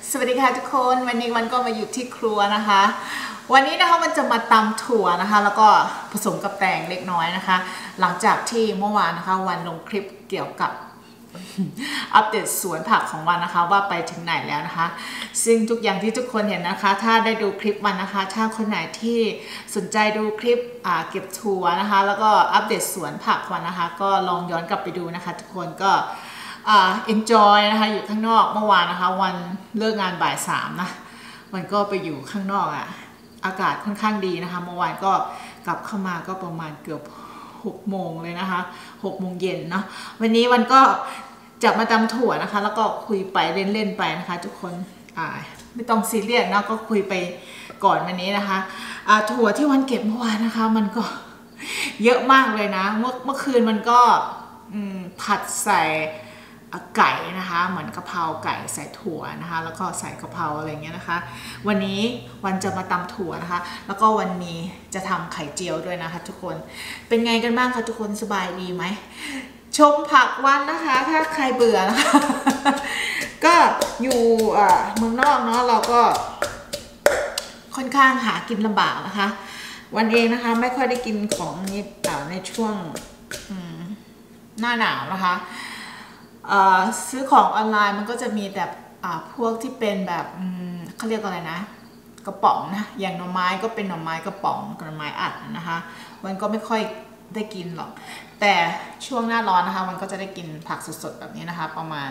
สวัสดีค่ะทุกคนวันนี้วันก็มาอยู่ที่ครัวนะคะวันนี้นะคะมันจะมาตำถั่วนะคะแล้วก็ผสมกับแตงเล็กน้อยนะคะหลังจากที่เมื่อวานนะคะวันลงคลิปเกี่ยวกับอัปเดตสวนผักของวันนะคะว่าไปถึงไหนแล้วนะคะซึ่งทุกอย่างที่ทุกคนเห็นนะคะถ้าได้ดูคลิปวันนะคะถ้าคนไหนที่สนใจดูคลิปเก็บถั่วนะคะแล้วก็อัปเดตสวนผักวันนะคะก็ลองย้อนกลับไปดูนะคะทุกคนก็enjoy นะคะอยู่ข้างนอกเมื่อวานนะคะวันเลิกงานบ่าย3นะวันก็ไปอยู่ข้างนอกอากาศค่อนข้างดีนะคะเมื่อวานก็กลับเข้ามาก็ประมาณเกือบ6 โมงเลยนะคะ6 โมงเย็นเนาะวันนี้วันก็จะมาตำถั่วนะคะแล้วก็คุยไปเล่นๆไปนะคะทุกคนไม่ต้องซีเรียสนะก็คุยไปก่อนวันนี้นะคะถั่วที่วันเก็บเมื่อวานนะคะมันก็เยอะมากเลยนะเมื่อคืนมันก็ผัดใส่ไก่นะคะเหมือนกะเพราไก่ใส่ถั่วนะคะแล้วก็ใส่กะเพราอะไรเงี้ยนะคะวันนี้วันจะมาตำถั่วนะคะแล้วก็วันนี้จะทำไข่เจียวด้วยนะคะทุกคนเป็นไงกันบ้างคะทุกคนสบายดีไหมชมผักวันนะคะถ้าใครเบื่อนะคะ ก็อยู่เมืองนอกเนาะเราก็ค่อนข้างหากินลำบากนะคะวันเองนะคะไม่ค่อยได้กินของนี้ในช่วงหน้าหนาวนะคะซื้อของออนไลน์มันก็จะมีแต่พวกที่เป็นแบบเขาเรียกอะไรนะกระป๋องนะอย่างหน่อไม้ก็เป็นหน่อไม้กระป๋องหน่อไม้อัดนะคะมันก็ไม่ค่อยได้กินหรอกแต่ช่วงหน้าร้อนนะคะมันก็จะได้กินผักสดๆแบบนี้นะคะประมาณ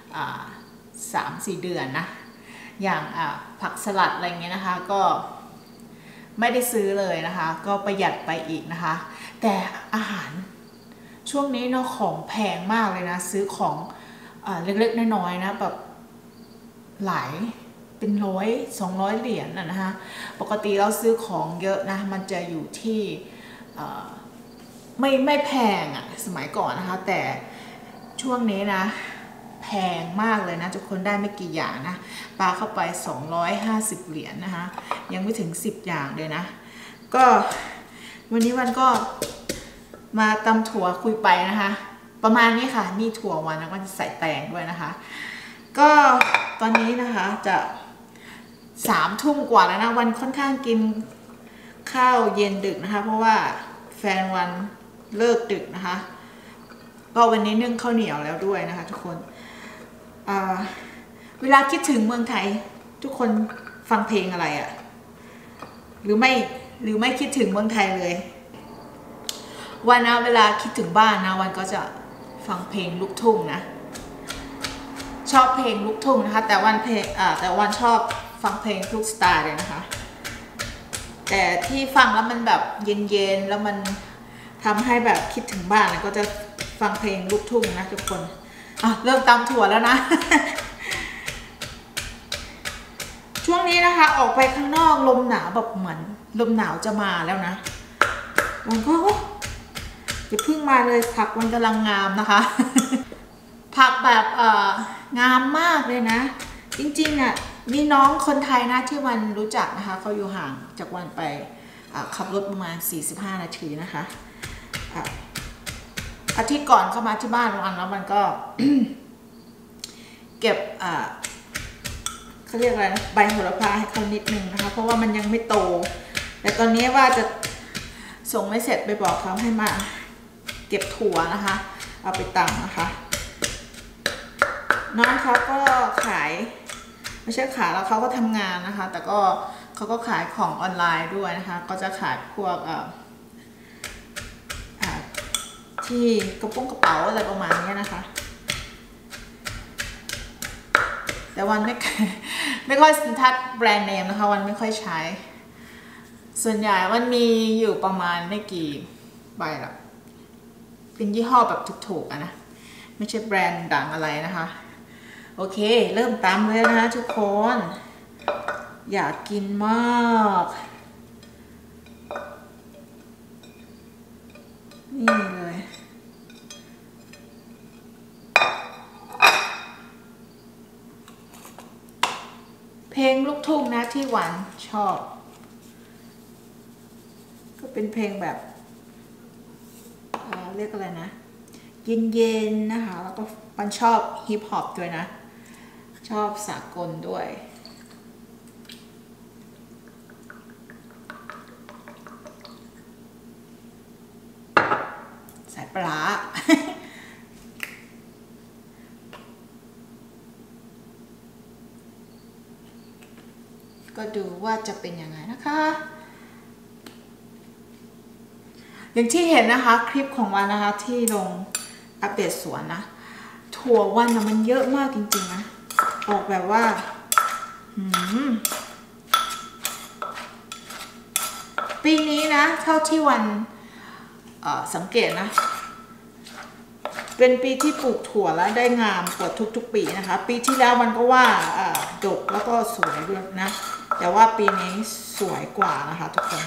3-4 เดือนนะอย่างผักสลัดอะไรเงี้ยนะคะก็ไม่ได้ซื้อเลยนะคะก็ประหยัดไปอีกนะคะแต่อาหารช่วงนี้เนาะของแพงมากเลยนะซื้อของเล็กๆน้อยๆนะแบบหลายเป็น100-200 เหรียญนะคะปกติเราซื้อของเยอะนะมันจะอยู่ที่ไม่แพงสมัยก่อนนะคะแต่ช่วงนี้นะแพงมากเลยนะทุกคนได้ไม่กี่อย่างนะปาเข้าไป250 เหรียญนะคะยังไม่ถึง10 อย่างเลยนะก็วันนี้วันก็มาตำถั่วคุยไปนะคะประมาณนี้ค่ะนี่ถั่ววันนะวันใส่แตงด้วยนะคะก็ตอนนี้นะคะจะ3 ทุ่มกว่าแล้วนะวันค่อนข้างกินข้าวเย็นดึกนะคะเพราะว่าแฟนวันเลิกดึกนะคะก็วันนี้นึ่งข้าวเหนียวแล้วด้วยนะคะทุกคนเวลาคิดถึงเมืองไทยทุกคนฟังเพลงอะไรหรือไม่คิดถึงเมืองไทยเลยวันนะเวลาคิดถึงบ้านนะวันก็จะฟังเพลงลูกทุ่งนะชอบเพลงลูกทุ่งนะคะแต่วันชอบฟังเพลงทุกสไตล์เลยนะคะแต่ที่ฟังแล้วมันแบบเย็นๆแล้วมันทำให้แบบคิดถึงบ้านนะก็จะฟังเพลงลูกทุ่งนะทุกคนเริ่มตำถั่วแล้วนะ ช่วงนี้นะคะออกไปข้างนอกลมหนาวแบบเหมือนลมหนาวจะมาแล้วนะมันก็อย่าเพิ่งมาเลยผักมันกำลังงามนะคะ ผักแบบงามมากเลยนะจริงๆมีน้องคนไทยนะที่วันรู้จักนะคะเขาอยู่ห่างจากวันไปขับรถประมาณ45 นาทีนะคะอาทิตย์ก่อนเข้ามาที่บ้านวันแล้วมันก็ เก็บเขาเรียกอะไรนะใบโหระพาให้เขานิดนึงนะคะเพราะว่ามันยังไม่โตแต่ตอนนี้ว่าจะส่งไม่เสร็จไปบอกเขาให้มาเก็บถั่วนะคะเอาไปตำนะคะน้องเขาก็ขายไม่ใช่ขายแล้วเขาก็ทำงานนะคะแต่ก็เขาก็ขายของออนไลน์ด้วยนะคะก็จะขายพวกที่กระเป๋าอะไรประมาณนี้นะคะแต่วันไม่ค่อยสันทัดแบรนด์เนมนะคะวันไม่ค่อยใช้ส่วนใหญ่วันมีอยู่ประมาณไม่กี่ใบหรอกเป็นยี่ห้อแบบถูกๆนะไม่ใช่แบรนด์ดังอะไรนะคะโอเคเริ่มตำเลยนะคะทุกคนอยากกินมากนี่เลยเพลงลูกทุ่งนะที่หวานชอบก็เป็นเพลงแบบเรียกอะไรนะเย็นๆนะคะแล้วก็ปันชอบฮิปฮอปด้วยนะชอบสากลด้วยใส่ปลา ก็ดูว่าจะเป็นยังไงนะคะอย่างที่เห็นนะคะคลิปของวันนะคะที่ลงอัปเดตสวนนะถั่ววันนะมันเยอะมากจริงๆนะออกแบบว่าปีนี้นะเท่าที่วันสังเกตนะเป็นปีที่ปลูกถั่วแล้วได้งามกว่าทุกๆปีนะคะปีที่แล้วมันก็ว่าดกแล้วก็สวยด้วยนะแต่ว่าปีนี้สวยกว่านะคะทุกคน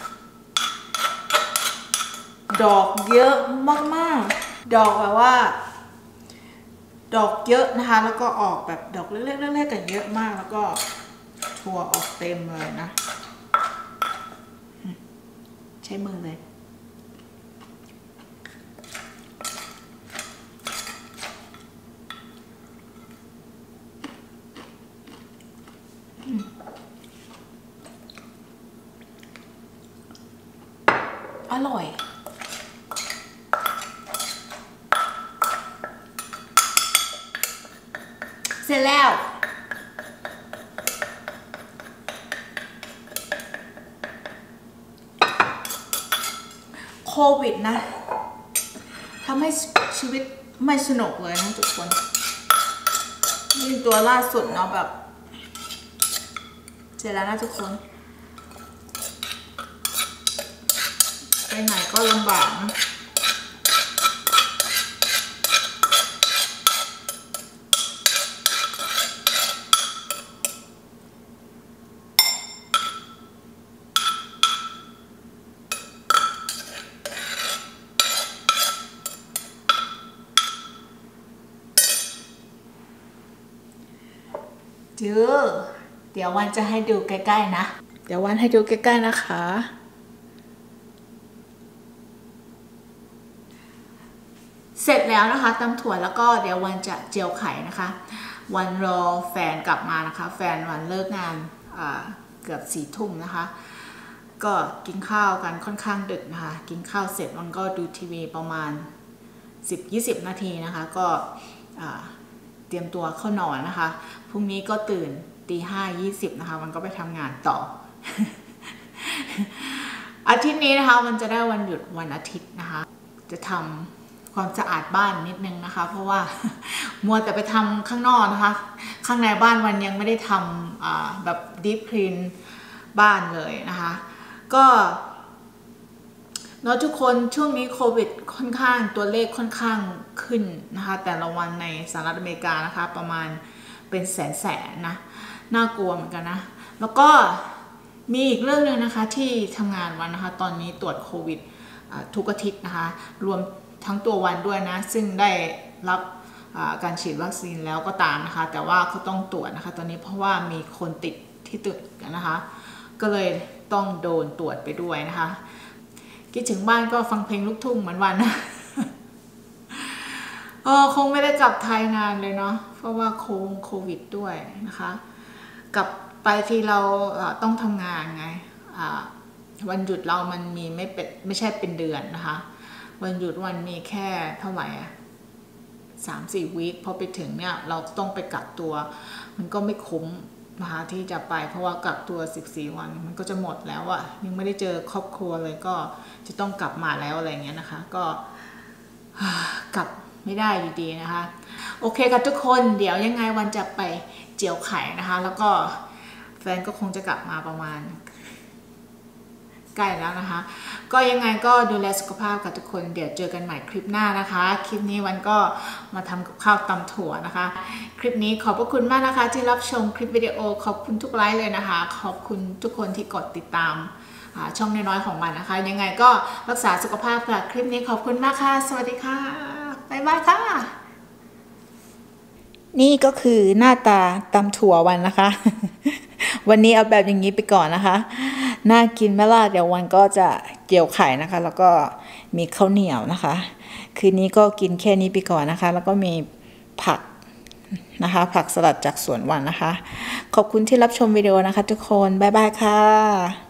ดอกเยอะมากๆดอกแบบว่าดอกเยอะนะคะแล้วก็ออกแบบดอกเล็กๆกันเยอะมากแล้วก็ถั่วออกเต็มเลยนะใช้มือเลยอร่อยเสร็จแล้วโควิดนะทำให้ชีวิตไม่สนุกเลยนะทุกคนยิ่งตัวล่าสุดเนาะแบบเสร็จแล้วนะทุกคนไปไหนก็ลำบากนะเดี๋ยววันจะให้ดูใกล้ๆนะเดี๋ยววันให้ดูใกล้ๆนะคะเสร็จแล้วนะคะตำถั่วแล้วก็เดี๋ยววันจะเจียวไข่นะคะวันรอแฟนกลับมานะคะแฟนวันเลิกงานเกือบ4 ทุ่มนะคะก็กินข้าวกันค่อนข้างดึกนะคะกินข้าวเสร็จวันก็ดูทีวีประมาณ10-20 นาทีนะคะก็เตรียมตัวเข้านอนนะคะพรุ่งนี้ก็ตื่น5:20นะคะมันก็ไปทำงานต่อ อาทิตย์นี้นะคะมันจะได้วันหยุดวันอาทิตย์นะคะจะทำความสะอาดบ้านนิดนึงนะคะเพราะว่า มัวแต่ไปทำข้างนอกนะคะข้างในบ้านวันยังไม่ได้ทำแบบดีพคลีนบ้านเลยนะคะก็เนาะทุกคนช่วงนี้โควิดค่อนข้างตัวเลขค่อนข้างขึ้นนะคะแต่ละวันในสหรัฐอเมริกานะคะประมาณเป็นแสนนะน่ากลัวเหมือนกันนะแล้วก็มีอีกเรื่องนึงนะคะที่ทำงานวันนะคะตอนนี้ตรวจโควิดทุกอาทิตย์นะคะรวมทั้งตัววันด้วยนะซึ่งได้รับการฉีดวัคซีนแล้วก็ตามนะคะแต่ว่าเขาต้องตรวจนะคะตอนนี้เพราะว่ามีคนติดที่ตึกนะคะก็เลยต้องโดนตรวจไปด้วยนะคะคิดถึงบ้านก็ฟังเพลงลูกทุ่งเหมือนวันนะคงไม่ได้กลับไทยนานเลยเนาะเพราะว่าโควิดด้วยนะคะกลับไปที่เราต้องทำงานไงวันหยุดเรามันมีไม่ใช่เป็นเดือนนะคะวันหยุดวันมีแค่เท่าไหร่3-4 วีคพอไปถึงเนี่ยเราต้องไปกักตัวมันก็ไม่คุ้มนะคะที่จะไปเพราะว่ากักตัว14 วันมันก็จะหมดแล้วอะยังไม่ได้เจอครอบครัวเลยก็จะต้องกลับมาแล้วอะไรเงี้ยนะคะก็กลับไม่ได้อยู่ดีนะคะโอเคค่ะทุกคนเดี๋ยวยังไงวันจะไปเจียวไข่นะคะแล้วก็แฟนก็คงจะกลับมาประมาณใกล้แล้วนะคะก็ยังไงก็ดูแลสุขภาพกับทุกคนเดี๋ยวเจอกันใหม่คลิปหน้านะคะคลิปนี้วันก็มาทำกับข้าวตำถั่วนะคะคลิปนี้ขอบพระคุณมากนะคะที่รับชมคลิปวิดีโอขอบคุณทุกไลค์เลยนะคะขอบคุณทุกคนที่กดติดตามช่องน้อยๆของมันนะคะยังไงก็รักษาสุขภาพค่ะคลิปนี้ขอบคุณมากค่ะสวัสดีค่ะบ๊ายบายค่ะนี่ก็คือหน้าตาตำถั่ววันนะคะ วันนี้เอาแบบอย่างนี้ไปก่อนนะคะน่ากินไหมล่ะเดี๋ยววันก็จะเจียวไข่นะคะแล้วก็มีข้าวเหนียวนะคะคืนนี้ก็กินแค่นี้ไปก่อนนะคะแล้วก็มีผักนะคะ ผักสลัดจากสวนวันนะคะขอบคุณที่รับชมวิดีโอนะคะทุกคนบ๊ายบายค่ะ